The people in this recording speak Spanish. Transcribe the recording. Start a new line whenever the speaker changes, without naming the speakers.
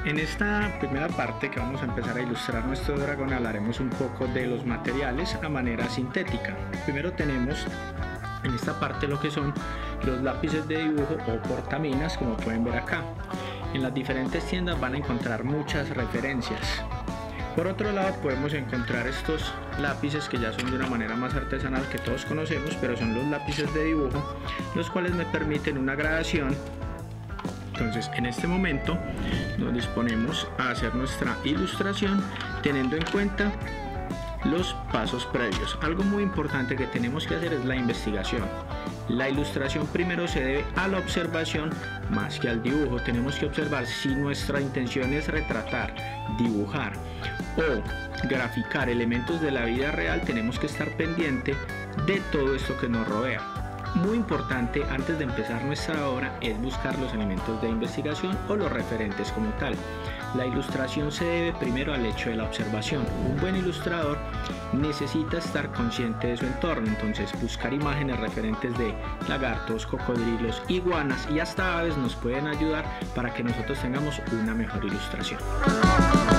En esta primera parte que vamos a empezar a ilustrar nuestro dragón hablaremos un poco de los materiales a manera sintética. Primero tenemos en esta parte lo que son los lápices de dibujo o portaminas, como pueden ver acá. En las diferentes tiendas van a encontrar muchas referencias. Por otro lado podemos encontrar estos lápices que ya son de una manera más artesanal que todos conocemos, pero son los lápices de dibujo, los cuales me permiten una gradación. Entonces en este momento nos disponemos a hacer nuestra ilustración teniendo en cuenta los pasos previos. Algo muy importante que tenemos que hacer es la investigación. La ilustración primero se debe a la observación más que al dibujo. Tenemos que observar si nuestra intención es retratar, dibujar o graficar elementos de la vida real. Tenemos que estar pendiente de todo esto que nos rodea. Muy importante antes de empezar nuestra obra es buscar los elementos de investigación o los referentes como tal. La ilustración se debe primero al hecho de la observación. Un buen ilustrador necesita estar consciente de su entorno, entonces buscar imágenes referentes de lagartos, cocodrilos, iguanas y hasta aves nos pueden ayudar para que nosotros tengamos una mejor ilustración.